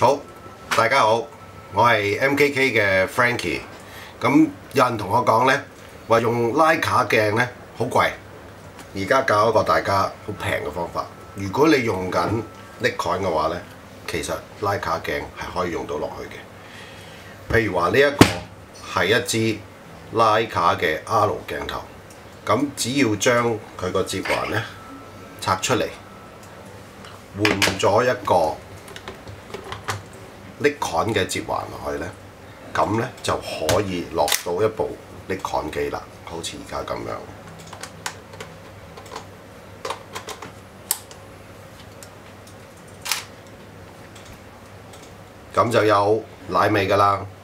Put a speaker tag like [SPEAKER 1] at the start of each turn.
[SPEAKER 1] 好，大家好，我係 M&K 嘅 Frankie。咁有人同我講呢，話用 Leica 鏡呢好貴，而家教一個大家好平嘅方法。如果你用緊 Nikon 嘅話呢，其實 Leica 鏡係可以用到落去嘅。譬如話呢一個係一支 Leica 嘅 R 鏡頭，咁只要將佢個接環呢拆出嚟，換咗一個Nikon 嘅接環落去呢，咁呢就可以落到一部Nikon機啦，好似而家咁樣。咁就有奶味㗎啦〜